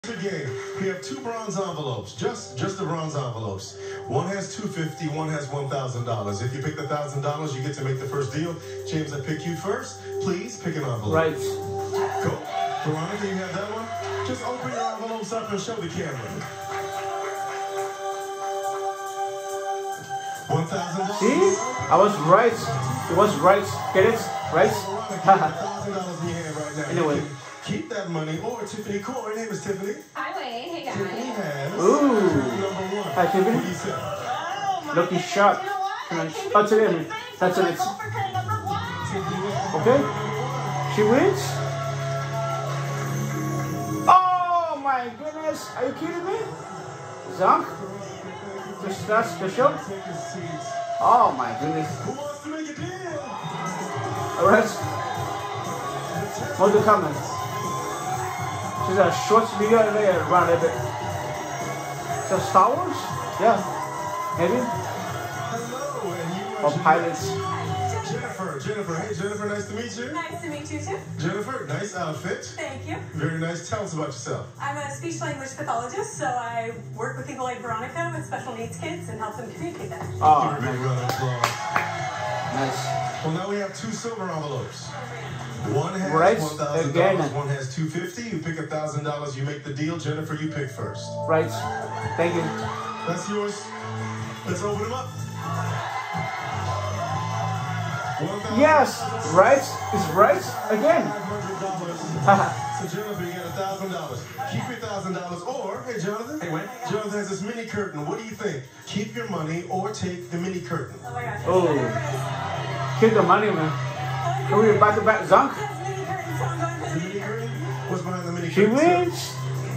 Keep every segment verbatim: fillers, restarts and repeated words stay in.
Game. We have two bronze envelopes, just just the bronze envelopes. One has two fifty, one has one thousand dollars. If you pick the thousand dollars, you get to make the first deal. James, I pick you first. Please pick an envelope. Right. Go. Veronica, you have that one? Just open your envelopes up and show the camera. One thousand dollars. See? I was right. It was right. Get it? Right? Veronica, thousand dollars in your hand right now. Anyway. Keep that money, or Tiffany Core. Her name is Tiffany. Hi, Wade. Hey, guys. Tiffany has Ooh. number one. Hi, Tiffany. What do you say? Oh, Looking sharp. Oh, Tiffany. That's it. Okay. She wins. Oh my goodness. Are you kidding me? Zonk? Just that special? Oh my goodness. Who wants to make a deal? Alright. More to comment. She's a short video later around a bit. So Star Wars? Yeah. Maybe? Hello, and you Or pilots. Jennifer. Jennifer. Hey, Jennifer, nice to meet you. Nice to meet you, too. Jennifer, nice outfit. Thank you. Very nice. Tell us about yourself. I'm a speech language pathologist, so I work with people like Veronica with special needs kids and help them communicate that. Oh, Give her a big round of applause. nice. Well, now we have two silver envelopes. One has Right, one thousand again. dollars, one has two fifty. You pick one thousand dollars, you make the deal. Jennifer, you pick first. Right. Thank you. That's yours. Let's open them up. Yes. Right. It's right again. So Jonathan, you got a thousand dollars. Keep your thousand dollars, or hey, Jonathan. Hey, what? Jonathan has this mini curtain. What do you think? Keep your money or take the mini curtain. Oh my gosh. Oh. Keep the money, man. Are we back to back Zonk? The mini curtain? What's behind the mini She curtain? wins.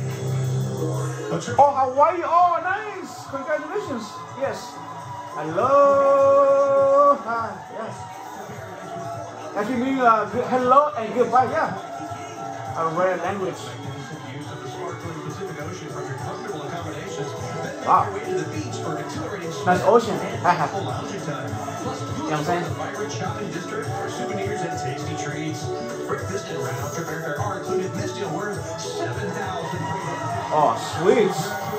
Oh, Hawaii. Oh, nice. Congratulations. Yes. Hello. Ah, yes. Actually meaning uh, good, hello and goodbye. Yeah. A rare language. Wow. Nice ocean. Haha. You know what I'm saying? Vibrant shopping district for souvenirs and tasty treats. Breakfast and round trip airfare are included. This deal worth seven thousand dollars. Oh, sweet.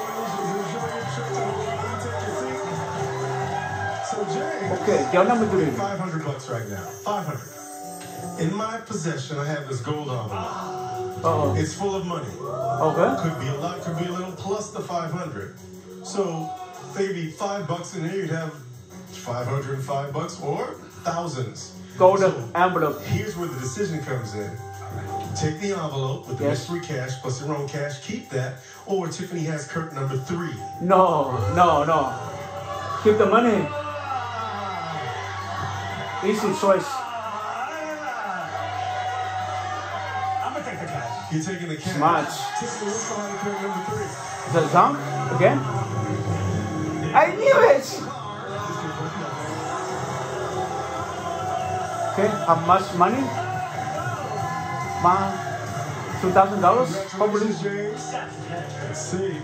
So James, Okay, deal number three. five hundred bucks right now. Five hundred. In my possession, I have this gold envelope. Uh-oh. It's full of money. Okay. Could be a lot, could be a little, plus the five hundred. So maybe five bucks in here, you'd have five hundred five bucks or thousands. Golden So, envelope. here's where the decision comes in. Take the envelope with the Yes. mystery cash plus your own cash, keep that, or Tiffany has curtain number three. No, no, no. Keep the money. Easy choice. I'm gonna take the cash. You're taking the cash. Smart. Tiffany, what's behind curtain number three? The Zonk again? I knew it! Okay, how much money? Ma, two thousand dollars? Probably. Congratulations, James. Let's see.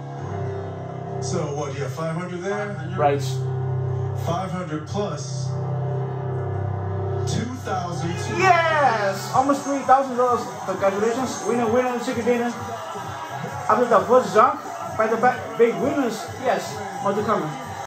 So what, you have five hundred there? Right. five hundred plus two thousand. Yes! Almost three thousand dollars. Congratulations. Winner, winner, chicken dinner. After the first Zonk, by the back, big winners. Yes, more to come.